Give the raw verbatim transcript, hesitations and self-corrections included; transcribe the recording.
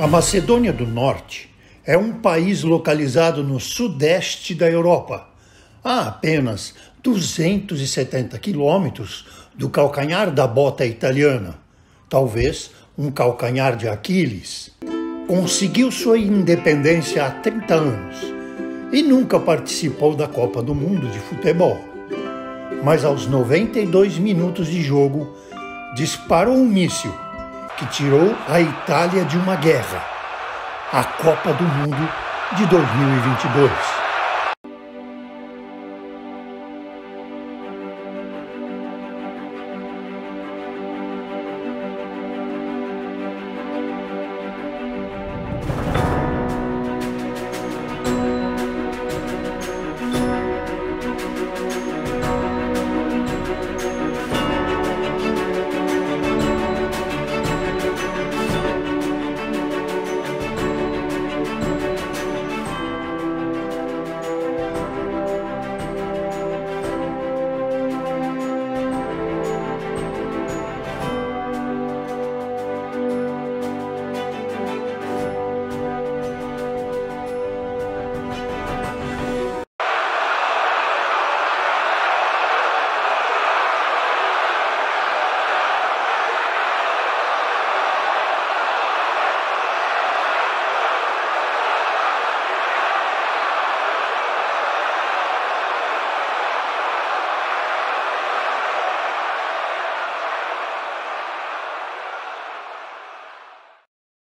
A Macedônia do Norte é um país localizado no sudeste da Europa, a apenas duzentos e setenta quilômetros do calcanhar da bota italiana, talvez um calcanhar de Aquiles. Conseguiu sua independência há trinta anos e nunca participou da Copa do Mundo de futebol. Mas aos noventa e dois minutos de jogo, disparou um míssil que tirou a Itália de uma guerra, a Copa do Mundo de dois mil e vinte e dois.